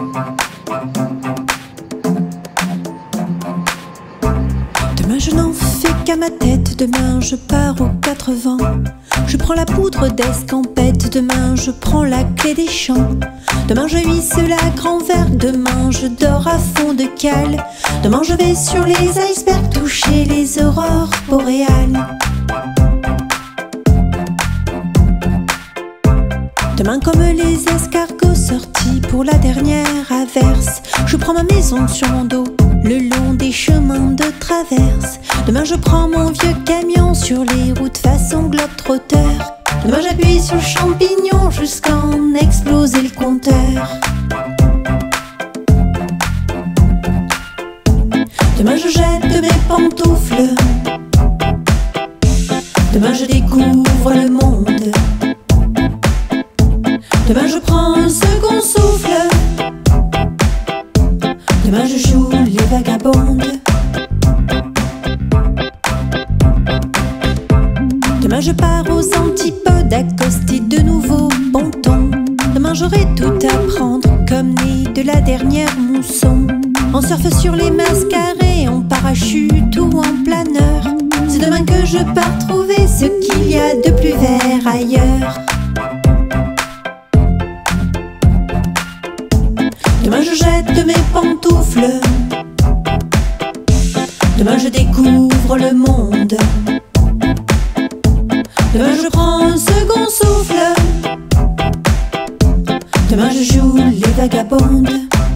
Demain je n'en fais qu'à ma tête, demain je pars aux 4 vents. Je prends la poudre d'escampette, demain je prends la clé des champs. Demain je hisse la grand vergue, demain je dors à fond de cale. Demain je vais sur les icebergs toucher les aurores boréales. Demain comme les escargots sortis pour la dernière averse, je prends ma maison sur mon dos, le long des chemins de traverse. Demain je prends mon vieux camion sur les routes façon globe-trotteur. Demain j'appuie sur le champignon jusqu'à en exploser le compteur. Demain je jette mes pantoufles. Demain je découvre le monde. Demain je prends un second souffle. Demain je joue les vagabondes. Demain je pars aux antipodes accoster de nouveaux pontons. Demain j'aurai tout à prendre comme né de la dernière mousson. On surfe sur les mascarets, en parachute ou en planeur. C'est demain que je pars trouver ce qu'il y a de plus vert ailleurs. Demain je jette mes pantoufles. Demain je découvre le monde. Demain je prends un second souffle. Demain je joue les vagabondes.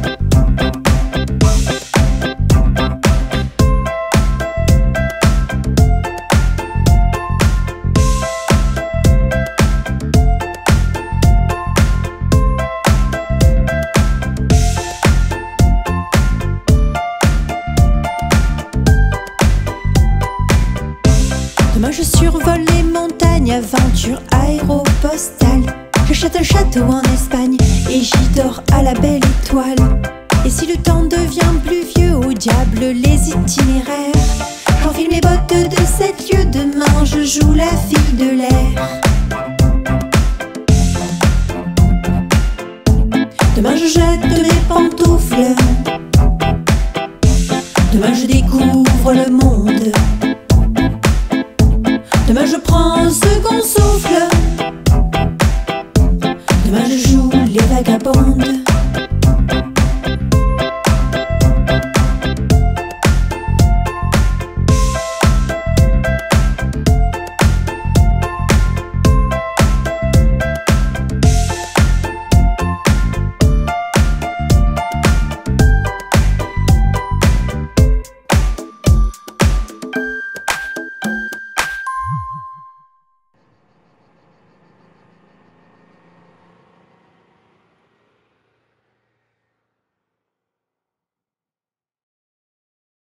Demain je survole les montagnes, aventure aéropostale. J'achète un château en Espagne et j'y dors à la belle étoile. Et si le temps devient plus vieux, au diable les itinéraires. J'enfile mes bottes de 7 lieues, demain je joue la fille de l'air. Demain je jette mes pantoufles. Demain je découvre le monde. Demain je prends un second souffle. Demain je joue les vagabondes.